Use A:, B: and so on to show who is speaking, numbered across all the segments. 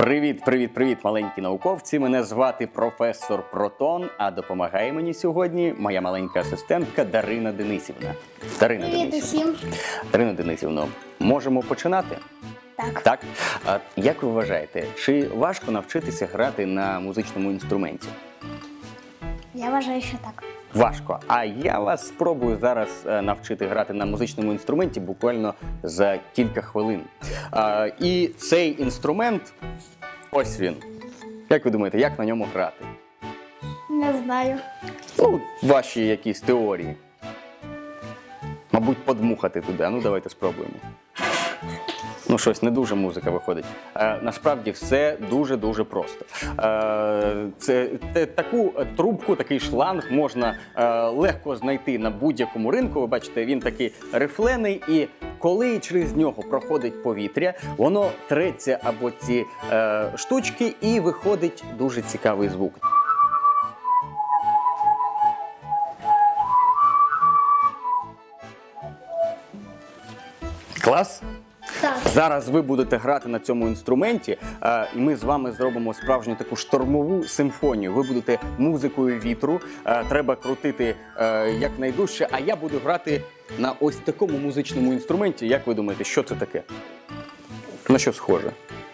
A: Привіт, маленькі науковці. Мене звати професор Протон, а допомагає мені сьогодні моя маленька асистентка Дарина Денисівна.
B: Привіт усім.
A: Дарина Денисівна, можемо починати?
B: Так.
A: Так? Як ви вважаєте, чи важко навчитися грати на музичному інструменті?
B: Я вважаю, що так.
A: Важко. А я вас спробую зараз навчити грати на музичному інструменті буквально за кілька хвилин. І цей інструмент, ось він. Як ви думаєте, як на ньому грати?
B: Не знаю.
A: Ну, ваші якісь теорії. Мабуть, подмухати туди. Ну, давайте спробуємо. Ну, щось не дуже музика виходить. Насправді все дуже-дуже просто. Таку трубку, такий шланг можна легко знайти на будь-якому ринку. Ви бачите, він такий рифлений, і коли через нього проходить повітря, воно треться або ці штучки, і виходить дуже цікавий звук. Клас?
B: Так.
A: Зараз ви будете грати на цьому інструменті, і ми з вами зробимо справжню таку штормову симфонію. Ви будете музикою вітру, треба крутити якнайдужче, а я буду грати на ось такому музичному інструменті. Як ви думаєте, що це таке? На що схоже?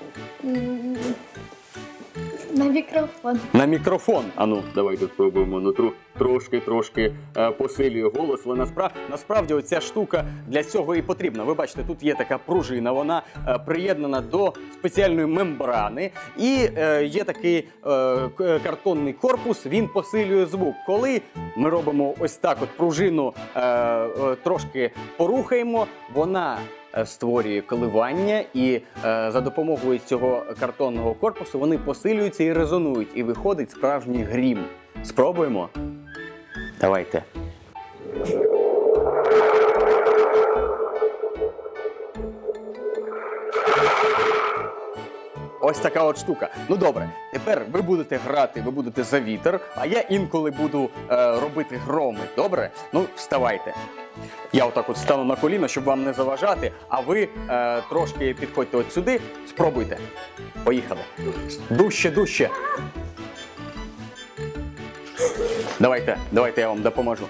B: На мікрофон.
A: На мікрофон. Ану, давайте спробуємо. Ну, трошки посилює голос, але насправді оця штука для цього і потрібна. Ви бачите, тут є така пружина, вона приєднана до спеціальної мембрани, і є такий картонний корпус, він посилює звук. Коли ми робимо ось так от пружину, трошки порухаємо, вона створює коливання, і за допомогою цього картонного корпусу вони посилюються і резонують, і виходить справжній грім. Спробуємо? Давайте. Ось така от штука. Ну добре, тепер ви будете грати, ви будете за вітер, а я інколи буду робити громи. Добре? Ну, вставайте. Я отак от стану на коліна, щоб вам не заважати, а ви трошки підходьте от сюди, спробуйте. Поїхали. Дужче. Давайте я вам допоможу.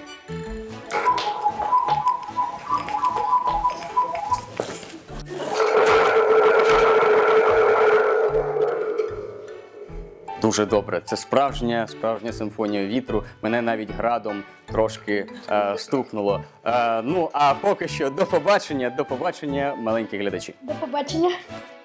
A: Дуже добре. Це справжня симфонія вітру. Мене навіть градом трошки стукнуло. Ну, а поки що до побачення, маленькі глядачі.
B: До побачення.